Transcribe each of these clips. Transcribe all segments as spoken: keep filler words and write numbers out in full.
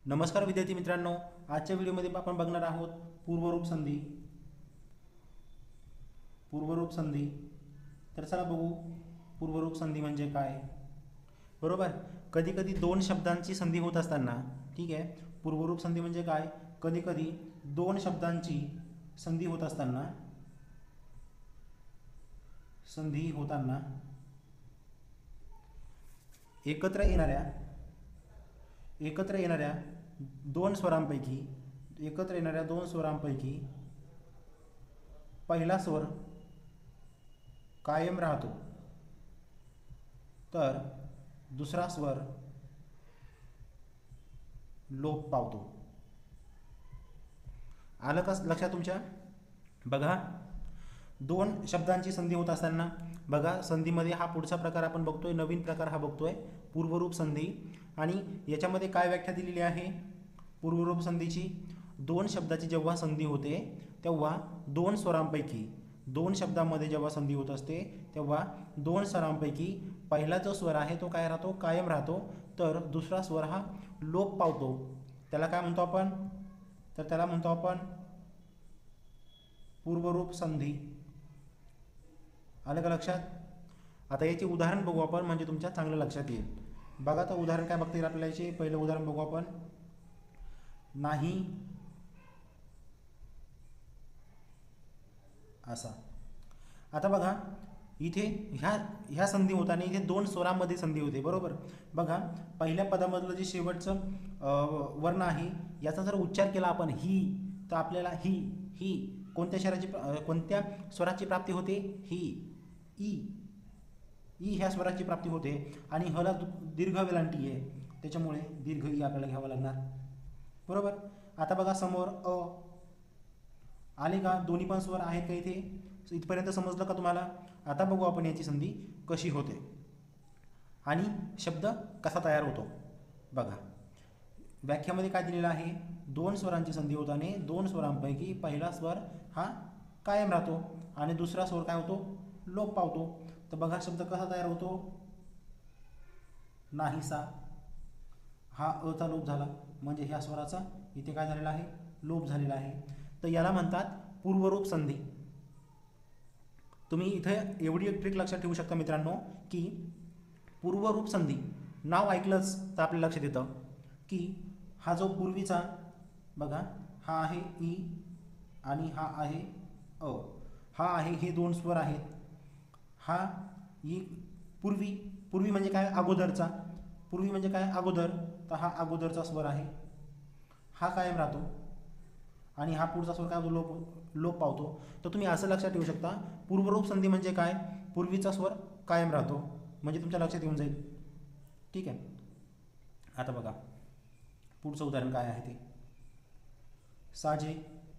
नमस्कार विद्यार्थी मित्रांनो, आजच्या व्हिडिओमध्ये आपण बघणार आहोत पूर्वरूप संधी. पूर्वरूप संधी तर चला बघू पूर्वरूप संधी म्हणजे काय. बरोबर, कधी कधी दोन शब्दांची संधी होत असताना, ठीक आहे, पूर्वरूप संधी म्हणजे काय, कधी कधी दोन शब्दांची संधी होत असताना संधी होताना एकत्र येणाऱ्या एकत्र येणाऱ्या दोन स्वरांपैकी एकत्र येणाऱ्या दोन स्वरांपैकी पहिला स्वर कायम राहतो तर दुसरा स्वर लोप पावतो. आलं का लक्षात तुमच्या? बघा, दोन शब्दांची संधी होत असताना बघा, संधीमध्ये हा पुढचा प्रकार आपण बघतोय, नवीन प्रकार हा बघतोय, पूर्वरूप संधी. आणि याच्यामध्ये काय व्याख्या दिलेली आहे पूर्वरूप संधीची? दोन शब्दाची जेव्हा संधी होते तेव्हा दोन स्वरांपैकी दोन शब्दांमध्ये जेव्हा संधी होत असते तेव्हा दोन स्वरांपैकी पहिला जो स्वर आहे तो काय राहतो, कायम राहतो, तर दुसरा स्वर हा लोप पावतो. त्याला काय म्हणतो आपण? तर त्याला म्हणतो आपण पूर्वरूप संधी. आलं का लक्षात? आता याचे उदाहरण बघू आपण, म्हणजे तुमच्या चांगलं लक्षात येईल. बघा, तर उदाहरण काय बघता येईल आपल्याला याचे. पहिलं उदाहरण बघू आपण, नाही असा. आता बघा, इथे ह्या ह्या संधी होताना इथे दोन स्वरांमध्ये संधी होते. बरोबर, बघा, पहिल्या पदामधलं जे शेवटचं वर्ण आहे याचा जर उच्चार केला आपण ही, तर आपल्याला ही ही कोणत्या शहराची कोणत्या स्वराची प्राप्ती होते? ही, ई ई ह्या स्वराची प्राप्ती होते. आणि हला दीर्घ वेलांटी आहे, त्याच्यामुळे दीर्घ ई आपल्याला घ्यावा लागणार. बरोबर. आता बघा, समोर अ आले का? दोन्ही पण स्वर आहेत का इथे? इथपर्यंत समजलं का तुम्हाला? आता बघू आपण याची संधी कशी होते आणि शब्द कसा तयार होतो. बघा, व्याख्यामध्ये काय दिलेलं आहे? दोन स्वरांची संधी होताना दोन स्वरांपैकी पहिला स्वर हा कायम राहतो आणि दुसरा स्वर काय होतो? लोप पावतो. तर बघा, शब्द कसा तयार होतो? नाहीसा. हा अचा लोप झाला, म्हणजे ह्या स्वराचा इथे काय झालेला आहे? लोप झालेला आहे. तर याला म्हणतात पूर्वरूप संधी. तुम्ही इथे एवढी एक ट्रिक लक्षात ठेवू शकता मित्रांनो, की पूर्वरूप संधी नाव ऐकलंच तर आपल्या लक्षात येतं की हा जो पूर्वीचा, बघा, हा आहे ई आणि हा आहे अ, हा आहे, हे दोन स्वर आहेत. हा ई पूर्वी पूर्वी म्हणजे काय? अगोदरचा. पूर्वी म्हणजे काय? अगोदर. तर हा अगोदरचा स्वर आहे, हा कायम राहतो आणि हा पुढचा स्वर काय होतो? लोप लोप पावतो. तर तुम्ही असं लक्षात ठेवू शकता, पूर्वरूप संधी म्हणजे काय? पूर्वीचा स्वर कायम राहतो, म्हणजे तुमच्या लक्षात येऊन जाईल. ठीक आहे. आता बघा पुढचं उदाहरण काय आहे ते. साजे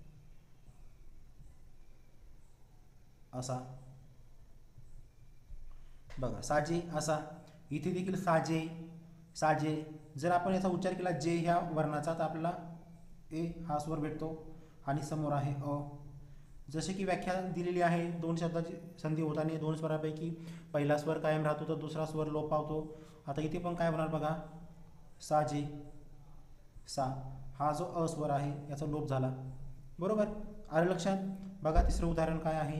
असा. बघा, साजे असा. इथे देखील साजे साजे. जर आपण याचा उच्चार केला जे ह्या वर्णाचा, तर आपल्याला ए हा स्वर भेटतो आणि समोर आहे अ. जसे की व्याख्या दिलेली आहे, दोन शब्दाची संधी होताना दोन स्वरापैकी पहिला स्वर कायम राहतो तर दुसरा स्वर लोप पावतो. आता इथे पण काय होणार बघा, साजे सा. हा जो अ स्वर आहे याचा लोप झाला. बरोबर, आलं लक्षात? बघा, तिसरं उदाहरण काय आहे?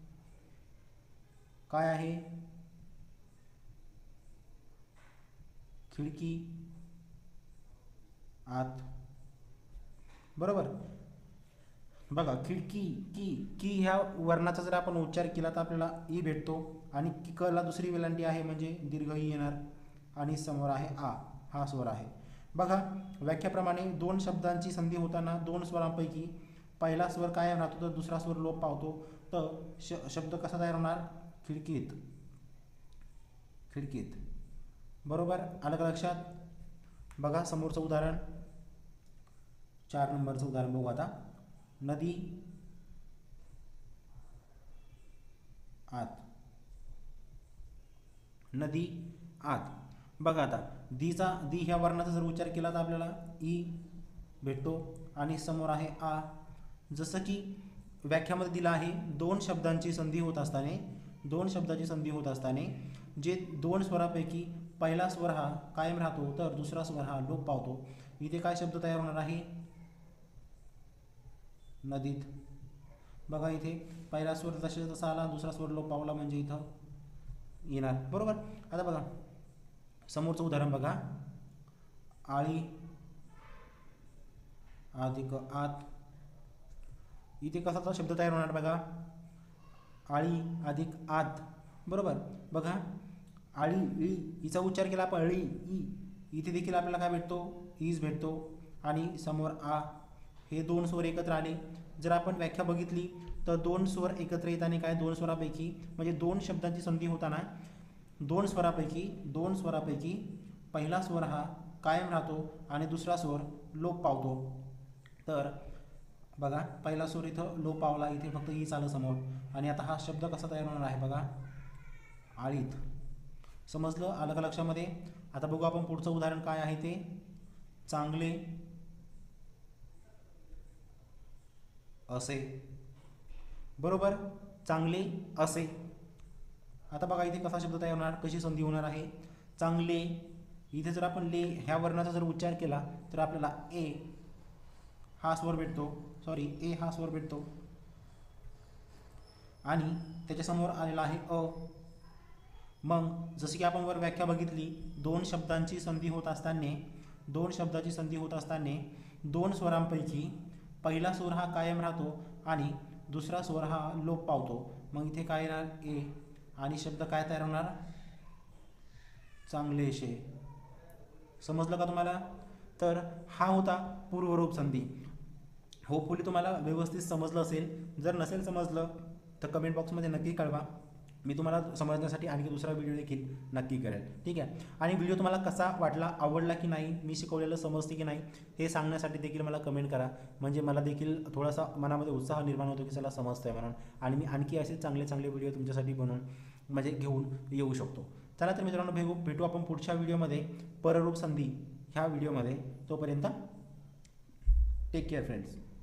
काय आहे? खिडकी आत. बरोबर, बघा, खिडकी की की ह्या वर्णाचा जर आपण उच्चार केला तर आपल्याला ई भेटतो आणि की कला दुसरी वेलांटी आहे, म्हणजे दीर्घ ई येणार आणि समोर आहे आ, हा स्वर आहे. बघा, व्याख्याप्रमाणे दोन शब्दांची संधी होताना दोन स्वरांपैकी पहिला स्वर कायम राहतो तर दुसरा स्वर लोप पावतो. तर श शब्द कसा तयार होणार? खिडकीत. खिडकीत. बरोबर, आलं का लक्षात? बघा, समोरचं उदाहरण, चार नंबरचं उदाहरण बघू आता. नदी आत. नदी आत. बघा, आता दीचा दी ह्या वर्णाचा जर उच्चार केला तर आपल्याला ई भेटतो आणि समोर आहे आ. जसं की व्याख्यामध्ये दिलं आहे, दोन शब्दांची संधी होत असताना दोन शब्दाची संधी होत असताना जे दोन स्वरापैकी पहिला स्वर हा कायम राहतो तर दुसरा स्वर हा लोप पावतो. इथे काय शब्द तयार होणार आहे? नदीत. बघा इथे पहिला स्वर तसे तसा आला, दुसरा स्वर लोप पावला म्हणजे इथं येणार, बरोबर. आता बघा समोरचं उदाहरण बघा, आळी अधिक आत. इथे कसाचा शब्द तयार होणार बघा? आळी अधिक आत, बरोबर. बघा आळी इळी हिचा उच्चार केला आपण अळी ई, इथे देखील आपल्याला काय भेटतो? ईज भेटतो. आणि समोर आ, हे दोन स्वर एकत्र आले. जर आपण व्याख्या बघितली तर दोन स्वर एकत्र येताना काय, दोन स्वरापैकी म्हणजे दोन शब्दांची संधी होताना दोन स्वरापैकी दोन स्वरापैकी पहिला स्वर हा कायम राहतो आणि दुसरा स्वर लोप पावतो. तर बघा पहिला स्वर इथं लोप पावला, इथे फक्त ई आलं समोर. आणि आता हा शब्द कसा तयार होणार आहे बघा? आळीत. समजलं? आलं का लक्षामध्ये? आता बघू आपण पुढचं उदाहरण काय आहे ते. चांगले असे, बरोबर. चांगले असे. आता बघा इथे कसा शब्द तयार होणार, कशी संधी होणार आहे? चांगले. इथे जर आपण ले ह्या वर्णाचा जर उच्चार केला तर आपल्याला ए हा स्वर भेटतो, सॉरी ए हा स्वर भेटतो आणि त्याच्यासमोर आलेला आहे अ. मग जसे की आपण वर व्याख्या बघितली, दोन शब्दांची संधी होत असताना दोन शब्दाची संधी होत असताना दोन स्वरांपैकी पहिला स्वर हा कायम राहतो आणि दुसरा स्वर हा लोप पावतो. मग इथे काय येणार? ए. आणि शब्द काय तयार होणार? चांगलेशे. समजलं का तुम्हाला? तर हा होता पूर्वरूप संधी. होपफुली तुम्हाला व्यवस्थित समजलं असेल. जर नसेल समजलं तर कमेंट बॉक्समध्ये नक्की कळवा. मी तुम्हाला समजण्यासाठी आणखी दुसरा व्हिडिओ देखील नक्की करेल, ठीक आहे. आणि व्हिडिओ तुम्हाला कसा वाटला, आवडला की नाही, मी शिकवलेलं समजते की नाही हे सांगण्यासाठी देखील मला कमेंट करा. म्हणजे मला देखील थोडासा मनामध्ये उत्साह निर्माण होतो की चला समजतं आहे म्हणून. आणि मी आणखी असे चांगले चांगले व्हिडिओ तुमच्यासाठी बनवून म्हणजे घेऊन येऊ शकतो. चला तर मित्रांनो, भेटू भेटू आपण पुढच्या व्हिडिओमध्ये पररूप संधी ह्या व्हिडिओमध्ये. तोपर्यंत टेक केअर फ्रेंड्स.